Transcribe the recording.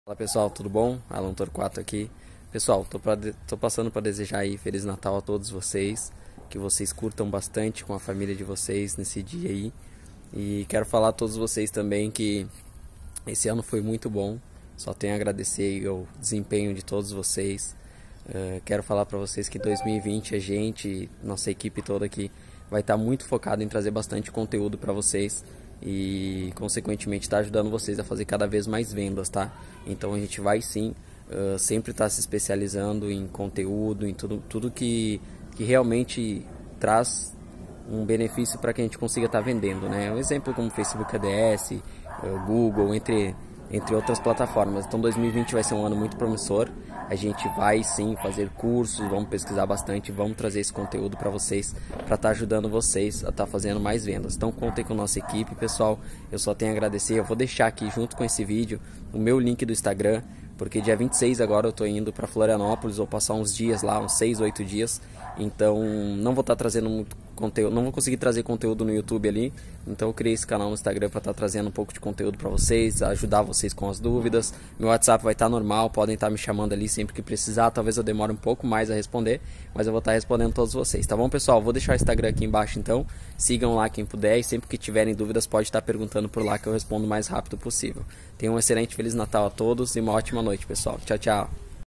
Fala pessoal, tudo bom? Alan Torquato aqui. Pessoal, tô passando para desejar aí Feliz Natal a todos vocês, que vocês curtam bastante com a família de vocês nesse dia aí. E quero falar a todos vocês também que esse ano foi muito bom, só tenho a agradecer aí o desempenho de todos vocês. Quero falar para vocês que 2020 a gente, nossa equipe toda aqui, vai estar muito focado em trazer bastante conteúdo para vocês e consequentemente está ajudando vocês a fazer cada vez mais vendas, tá? Então a gente vai sim sempre estar se especializando em conteúdo, em tudo que realmente traz um benefício para que a gente consiga estar vendendo, né? Um exemplo como Facebook ADS, Google, entre outras plataformas. Então 2020 vai ser um ano muito promissor. A gente vai sim fazer cursos, vamos pesquisar bastante, vamos trazer esse conteúdo para vocês, para estar ajudando vocês a estar fazendo mais vendas. Então contem com a nossa equipe, pessoal. Eu só tenho a agradecer. Eu vou deixar aqui junto com esse vídeo o meu link do Instagram, porque dia 26 agora eu tô indo para Florianópolis, vou passar uns dias lá, uns 6, 8 dias. Então não vou estar trazendo muito conteúdo, não vou conseguir trazer conteúdo no YouTube ali. Então eu criei esse canal no Instagram para estar trazendo um pouco de conteúdo para vocês, ajudar vocês com as dúvidas. Meu WhatsApp vai estar normal, podem estar me chamando ali sempre que precisar. Talvez eu demore um pouco mais a responder, mas eu vou estar respondendo todos vocês, tá bom, pessoal? Vou deixar o Instagram aqui embaixo então. Sigam lá quem puder e sempre que tiverem dúvidas pode estar perguntando por lá que eu respondo o mais rápido possível. Tenham um excelente Feliz Natal a todos e uma ótima noite, pessoal. Tchau, tchau.